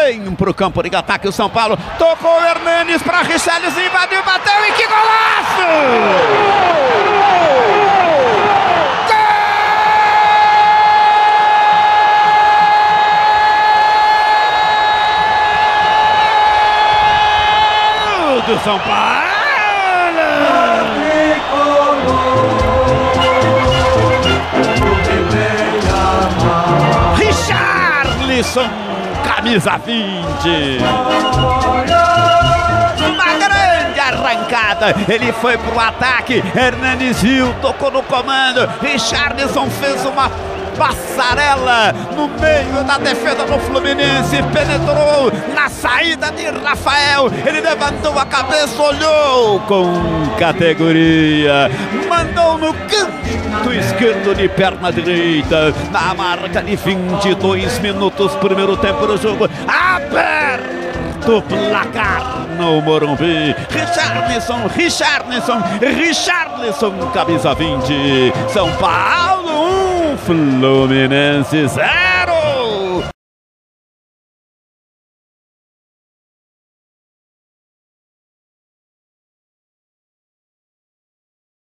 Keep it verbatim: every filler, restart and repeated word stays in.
vem pro campo de ataque o São Paulo. Tocou o Hernanes pra Richarlison, invadiu, bateu e que golaço! Gol do São Paulo! Richarlison, camisa vinte. Uma grande arrancada. Ele foi pro ataque. Hernanes viu, tocou no comando. Richarlison fez uma passarela no meio da defesa do Fluminense, penetrou na saída de Rafael, ele levantou a cabeça, olhou com categoria, mandou no canto esquerdo de perna direita, na marca de vinte e dois minutos, primeiro tempo do jogo, aberto o placar no Morumbi. Richarlison, Richarlison, Richarlison, camisa vinte, São Paulo um, Fluminense zero.